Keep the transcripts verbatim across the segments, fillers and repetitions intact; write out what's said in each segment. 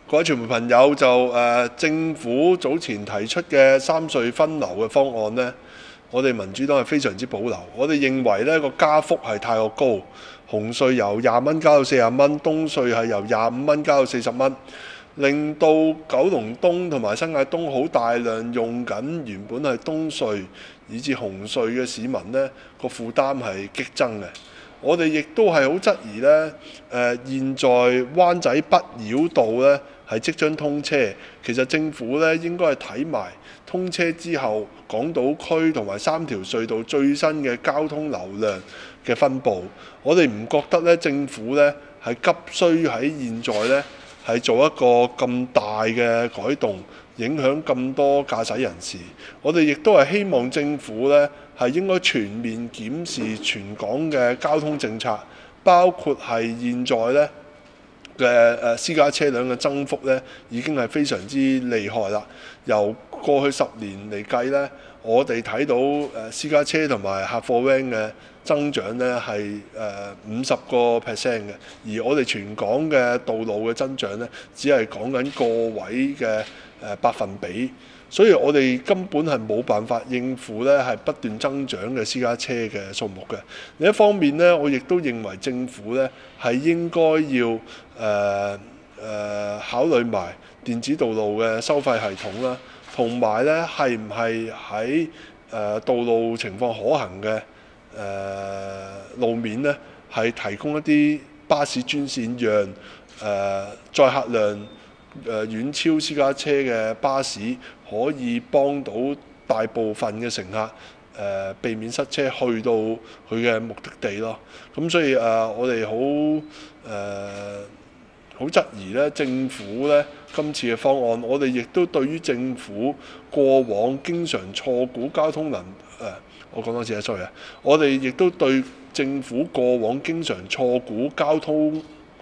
各位傳媒朋友就誒、呃、政府早前提出嘅三隧分流嘅方案呢，我哋民主黨係非常之保留。我哋認為呢個加幅係太過高，紅隧由廿蚊加到四十蚊，東隧係由廿五蚊加到四十蚊，令到九龍東同埋新界東好大量用緊原本係東隧以至紅隧嘅市民呢個負擔係激增嘅。我哋亦都係好質疑呢，誒、呃、現在灣仔北繞道呢係即將通車，其實政府呢應該係睇埋通車之後港島區同埋三條隧道最新嘅交通流量嘅分佈。我哋唔覺得呢政府呢係急需喺現在呢係做一個咁大嘅改動，影響咁多駕駛人士。我哋亦都係希望政府呢係應該全面檢視全港嘅交通政策，包括係現在呢嘅誒私家車輛嘅增幅呢已經係非常之厲害啦。由過去十年嚟計呢，我哋睇到誒私家車同埋客貨 van 嘅增長呢係誒五十個 percent 嘅，而我哋全港嘅道路嘅增長呢，只係講緊個位嘅誒百分比。所以我哋根本係冇辦法應付咧係不斷增長嘅私家車嘅數目嘅。另一方面呢，我亦都認為政府咧係應該要誒誒、呃呃、考慮埋電子道路嘅收費系統啦，同埋咧係唔係喺誒道路情況可行嘅誒、呃、路面呢，係提供一啲巴士專線讓，讓、呃、誒載客量誒、呃、遠超私家車嘅巴士，可以幫到大部分嘅乘客誒、呃、避免塞車去到佢嘅目的地咯。咁所以誒、呃，我哋好誒好質疑咧政府咧今次嘅方案。我哋亦都對於政府過往經常錯估交通能誒、呃，我講多次啊，sorry啊。我哋亦都對政府過往經常錯估交通。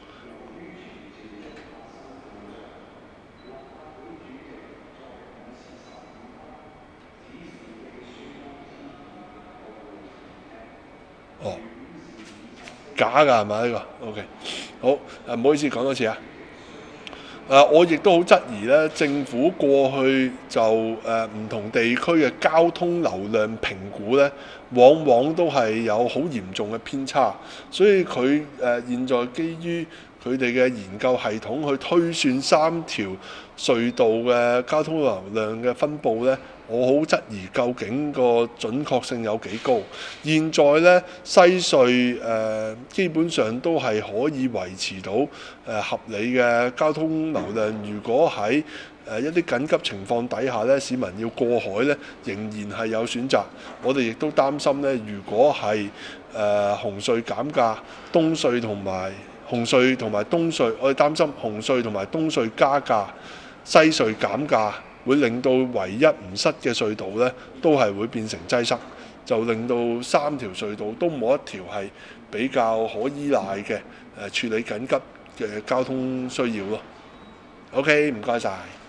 哦，假㗎係咪呢個 ？OK， 好誒，唔好意思，講多次啊。誒、呃，我亦都好質疑咧，政府過去就誒唔、呃、同地區嘅交通流量評估咧，往往都係有好嚴重嘅偏差，所以佢誒、呃、現在基於佢哋嘅研究系統去推算三條隧道嘅交通流量嘅分佈呢，我好質疑究竟個準確性有幾高。現在呢，西隧誒、呃、基本上都係可以維持到誒、呃、合理嘅交通流量。如果喺誒一啲緊急情況底下呢，市民要過海呢，仍然係有選擇。我哋亦都擔心呢，如果係誒、呃、紅隧減價，東隧同埋紅隧同埋東隧，我哋擔心紅隧同埋東隧加價，西隧減價，會令到唯一唔塞嘅隧道呢都係會變成擠塞，就令到三條隧道都冇一條係比較可依賴嘅誒處理緊急嘅交通需要咯。OK， 唔該晒。